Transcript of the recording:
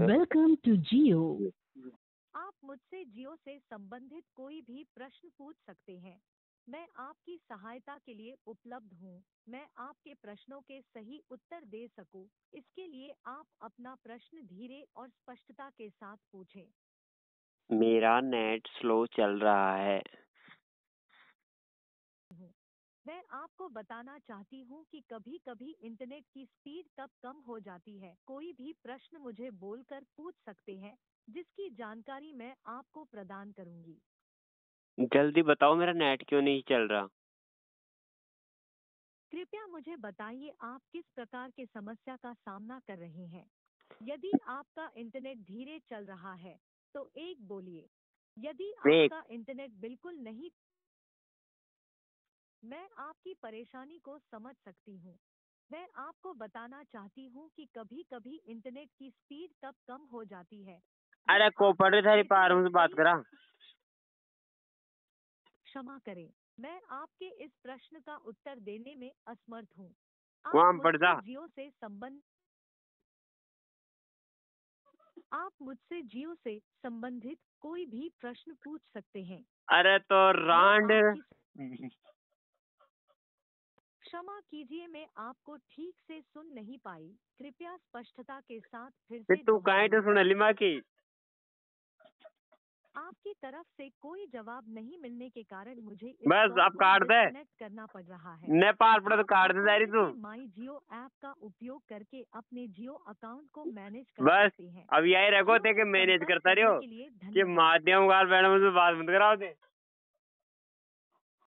Welcome to जियो। आप मुझसे जियो से संबंधित कोई भी प्रश्न पूछ सकते हैं। मैं आपकी सहायता के लिए उपलब्ध हूँ। मैं आपके प्रश्नों के सही उत्तर दे सकूँ, इसके लिए आप अपना प्रश्न धीरे और स्पष्टता के साथ पूछें। मेरा नेट स्लो चल रहा है। मैं आपको बताना चाहती हूँ कि कभी-कभी इंटरनेट की स्पीड तब कम हो जाती है। कोई भी प्रश्न मुझे बोलकर पूछ सकते हैं, जिसकी जानकारी मैं आपको प्रदान करूँगी। जल्दी बताओ, मेरा नेट क्यों नहीं चल रहा? कृपया मुझे बताइए आप किस प्रकार की समस्या का सामना कर रहे हैं। यदि आपका इंटरनेट धीरे चल रहा है, तो एक बोलिए। यदि देख, आपका इंटरनेट बिल्कुल नहीं, मैं आपकी परेशानी को समझ सकती हूँ। मैं आपको बताना चाहती हूँ कि कभी-कभी इंटरनेट की स्पीड तब कम हो जाती है। अरे जब कोपड़ आपका थारी पार इंटरनेट से बात सही। करा। क्षमा करें, मैं आपके इस प्रश्न का उत्तर देने में असमर्थ हूँ। वहां पड़ जा। आप मुझसे जियो से संबंधित कोई भी प्रश्न पूछ सकते हैं। अरे तो रांड। क्षमा कीजिए, मैं आपको ठीक से सुन नहीं पाई। कृपया स्पष्टता के साथ फिर फिर से तू कहीं तो दोहराइए। सुन लिमा की। आपकी तरफ से कोई जवाब नहीं मिलने के कारण मुझे इस बस कॉल अब को काट दे। डिस्कनेक्ट करना पड़ रहा है। नेपाल पड़ा तो आप काट दे सारी आसानी तू। से माई जियो ऐप का उपयोग करके अपने जियो अकाउंट को मैनेज कर बस सकते हैं। अब यही रखो जियो थे कि से मैनेज संपर्क करता करने रहो के लिए कि धन्यवाद। माध्यम काल मैडम से बात मत कराओ थे।